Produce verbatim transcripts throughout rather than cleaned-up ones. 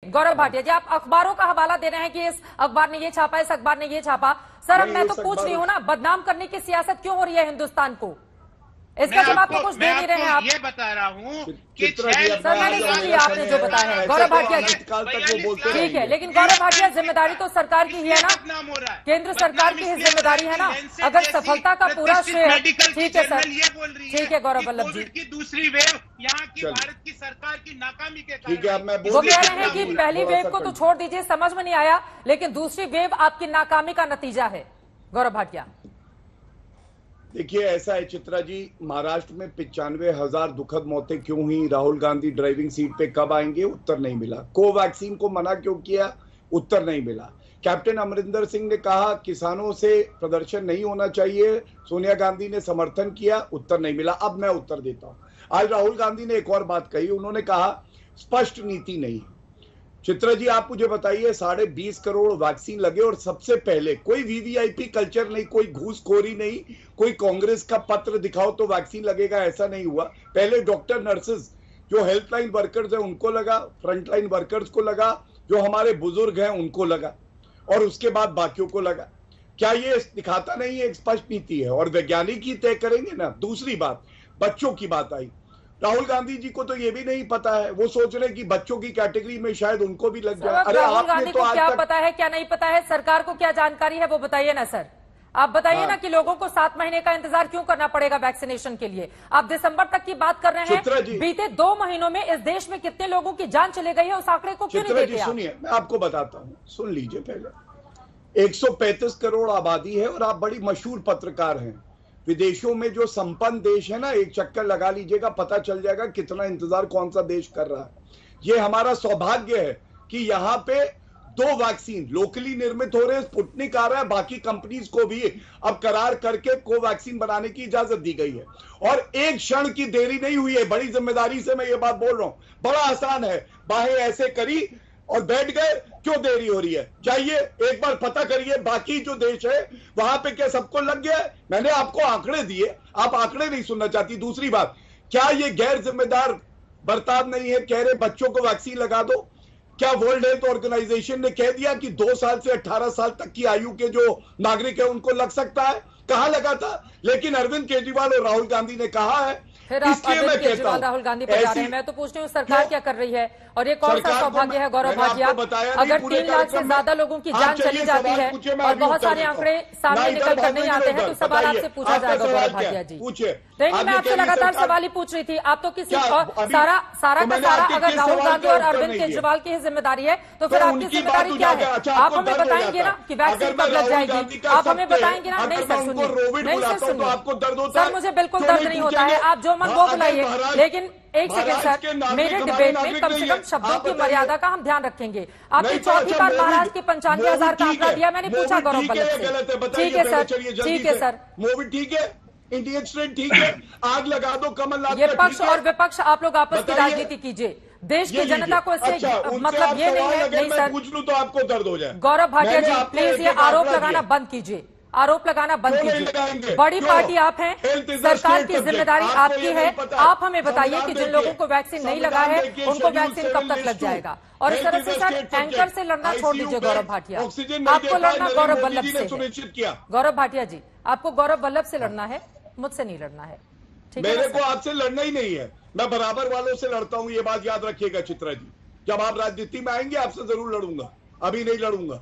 गौरव भाटिया जी, आप अखबारों का हवाला दे रहे हैं कि इस अखबार ने ये छापा, इस अखबार ने ये छापा। सर, अब मैं तो पूछ रही हूँ ना, बदनाम करने की सियासत क्यों हो रही है हिंदुस्तान को? इसका जवाब तो कुछ दे नहीं रहे हैं आप। ये बता रहा हूँ कि सर, मैंने सुन लिया आपने जो बताया है गौरव भाटिया जी, ठीक है, लेकिन गौरव भाटिया, जिम्मेदारी तो सरकार की ही है ना, केंद्र सरकार की ही जिम्मेदारी है ना। अगर सफलता का पूरा श्रेय, ठीक है सर, ठीक है गौरव वल्लभ जी, की दूसरी वेव यहाँ की भारत की सरकार की नाकामी के ठीक है, अब मैं वो कह रहे हैं कि पहली वेव को तो छोड़ दीजिए, समझ में नहीं आया, लेकिन दूसरी वेव आपकी नाकामी का नतीजा है। गौरव भाटिया, देखिए, ऐसा है चित्रा जी, महाराष्ट्र में पिचानवे हजार दुखद मौतें क्यों हुई, राहुल गांधी ड्राइविंग सीट पे कब आएंगे, उत्तर नहीं मिला। कोवैक्सीन को मना क्यों किया, उत्तर नहीं मिला। कैप्टन अमरिंदर सिंह ने कहा किसानों से प्रदर्शन नहीं होना चाहिए, सोनिया गांधी ने समर्थन किया, उत्तर नहीं मिला। अब मैं उत्तर देता हूं। आज राहुल गांधी ने एक और बात कही, उन्होंने कहा स्पष्ट नीति नहीं। चित्रा जी, आप मुझे बताइए, साढ़े बीस करोड़ वैक्सीन लगे और सबसे पहले कोई वीवीआईपी कल्चर नहीं, कोई घूसखोरी नहीं, कोई कांग्रेस का पत्र दिखाओ तो वैक्सीन लगेगा, ऐसा नहीं हुआ। पहले डॉक्टर, नर्सेज, जो हेल्पलाइन वर्कर्स हैं उनको लगा, फ्रंटलाइन वर्कर्स को लगा, जो हमारे बुजुर्ग हैं उनको लगा, और उसके बाद बाकियों को लगा। क्या ये दिखाता नहीं है एक स्पष्ट नीति है? और वैज्ञानिक ही तय करेंगे ना। दूसरी बात, बच्चों की बात आई, राहुल गांधी जी को तो ये भी नहीं पता है, वो सोच रहे कि बच्चों की कैटेगरी में शायद उनको भी लग जाए। अरे राहुल गांधी को क्या पता है, क्या नहीं पता है, सरकार को क्या जानकारी है, वो बताइए ना सर। आप बताइए ना कि लोगों को सात महीने का इंतजार क्यों करना पड़ेगा वैक्सीनेशन के लिए? आप दिसंबर तक की बात कर रहे हैं, बीते दो महीनों में इस देश में कितने लोगों की जान चली गई है, उस आंकड़े को क्यों नहीं देते? सुनिए, मैं आपको बताता हूँ, सुन लीजिए। पहले एक सौ पैंतीस करोड़ आबादी है और आप बड़ी मशहूर पत्रकार हैं। विदेशों में जो संपन्न देश है ना, एक चक्कर लगा लीजिएगा, पता चल जाएगा कितना इंतजार कौन सा देश कर रहा है। ये हमारा सौभाग्य है कि यहाँ पे दो वैक्सीन लोकली निर्मित हो रहे हैं, स्पुतनिक आ रहा है, बाकी कंपनीज को भी अब करार करके कोवैक्सीन बनाने की इजाजत दी गई है। और एक क्षण की देरी नहीं हुई है, बड़ी जिम्मेदारी से मैं ये बात बोल रहा हूं। बड़ा आसान है, बाहें ऐसे करी और बैठ गए, क्यों देरी हो रही है? जाइए एक बार पता करिए, बाकी जो देश है वहां पे क्या सबको लग गया है? मैंने आपको आंकड़े दिए, आप आंकड़े नहीं सुनना चाहती। दूसरी बात, क्या ये गैर जिम्मेदार बर्ताव नहीं है? कह रहे बच्चों को वैक्सीन लगा दो। क्या वर्ल्ड हेल्थ ऑर्गेनाइजेशन ने कह दिया कि दो साल से अठारह साल तक की आयु के जो नागरिक है उनको लग सकता है? कहां लगा था? लेकिन अरविंद केजरीवाल और राहुल गांधी ने कहा है। फिर आप अरविंद केजरीवाल, राहुल गांधी पर जा रहे हैं। मैं तो पूछ रही हूँ सरकार क्या कर रही है, और ये कौन सा सौभाग्य है गौरव भाटिया, अगर तीन लाख से ज्यादा लोगों की जान चली जाती है और बहुत सारे आंकड़े सामने निकल कर नहीं आते हैं, तो सवाल आपसे पूछा जाएगा गौरव भाटिया जी। नहीं, मैं आपसे लगातार सवाल ही पूछ रही थी। आप तो किसी सारा सारा का सारा अगर राहुल गांधी और अरविंद केजरीवाल की जिम्मेदारी है, तो फिर आपकी जिम्मेदारी क्या है? आप हमें बताएंगे ना कि वैक्सीन कब लग जाएगी, आप हमें बताएंगे ना? नहीं सर, सुनिए, नहीं सर, सुनिए सर, मुझे बिल्कुल दर्द नहीं होता है, आप जो मन वो बुलाइए, लेकिन एक सेकंड सर, मेरे डिबेट में कम से कम शब्दों की मर्यादा का हम ध्यान रखेंगे। आपने चौथी बार महाराष्ट्र के पंचानवे हजार का आंकड़ा दिया, मैंने पूछा गौरव वल्लभ से। ठीक है सर, ठीक है सर, मोदी ठीक है, इंडियन स्टेट ठीक है, आग लगा दो कमलनाथ। ये पक्ष और विपक्ष आप लोग आपस की राजनीति कीजिए, देश की जनता को इससे मतलब ये नहीं है। नहीं सर, पूछ लूं तो आपको दर्द हो जाए। गौरव भाटिया जी, प्लीज ये आरोप लगाना बंद कीजिए, आरोप लगाना बंद कीजिए। बड़ी पार्टी आप हैं, सरकार की जिम्मेदारी आपकी है। आप हमें बताइए कि जिन लोगों को वैक्सीन नहीं लगा है उनको वैक्सीन कब तक लग जाएगा? और इस तरह से सर एंकर से लड़ना छोड़ दीजिए गौरव भाटिया, आपको लड़ना गौरव वल्लभ से। गौरव भाटिया जी, आपको गौरव वल्लभ से लड़ना है, मुझसे नहीं लड़ना है। ठीक है, मेरे को आपसे लड़ना ही नहीं है, मैं बराबर वालों से लड़ता हूं, ये बात याद रखिएगा चित्रा जी। जब आप राजनीति में आएंगे आपसे जरूर लड़ूंगा, अभी नहीं लड़ूंगा।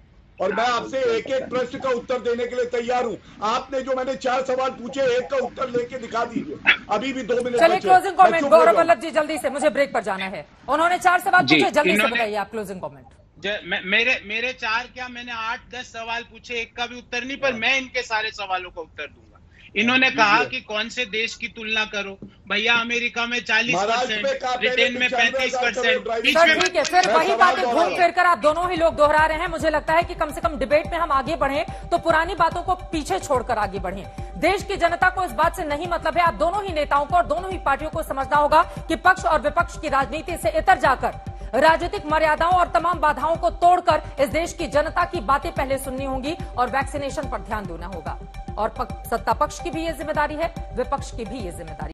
और मैं आपसे एक एक प्रश्न का उत्तर देने के लिए तैयार हूं। आपने जो मैंने चार सवाल पूछे, एक का उत्तर लेके दिखा दीजिए, अभी भी दो मिनट। चलिए क्लोजिंग कमेंट गौरव वल्लभ जी, जल्दी से, मुझे ब्रेक पर जाना है। उन्होंने चार सवाल पूछे, जल्दी से बताइए आप क्लोजिंग कमेंट। मेरे मेरे चार क्या, मैंने आठ दस सवाल पूछे, एक का भी उत्तर नहीं, पर मैं इनके सारे सवालों का उत्तर दूंगा। इन्होंने कहा कि कौन से देश की तुलना करो, भैया अमेरिका में चालीस परसेंट, ब्रिटेन में पैंतीस परसेंट। ठीक है, फिर वही बातें घूम फिर कर आप दोनों ही लोग दोहरा रहे हैं। मुझे लगता है कि कम से कम डिबेट में हम आगे बढ़े तो पुरानी बातों को पीछे छोड़कर आगे बढ़े। देश की जनता को इस बात से नहीं मतलब है। आप दोनों ही नेताओं को और दोनों ही पार्टियों को समझना होगा कि पक्ष और विपक्ष की राजनीति से इतर जाकर राजनीतिक मर्यादाओं और तमाम बाधाओं को तोड़कर इस देश की जनता की बातें पहले सुननी होंगी और वैक्सीनेशन पर ध्यान देना होगा। और सत्ता पक्ष की भी ये जिम्मेदारी है, विपक्ष की भी ये जिम्मेदारी